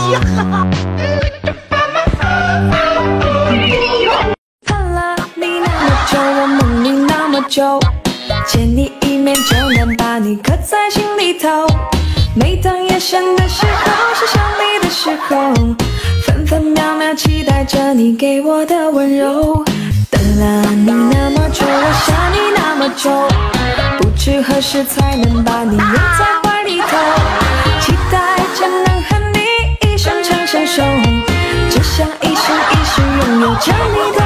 盼了你那么久，我梦你那么久，见你一面就能把你刻在心里头。每当夜深的时候，是想你的时候，分分秒秒期待着你给我的温柔。等了你那么久，我想你那么久，不知何时才能把你拥在怀里头。期待着能和你一生长相守，只想一生一世拥有着你的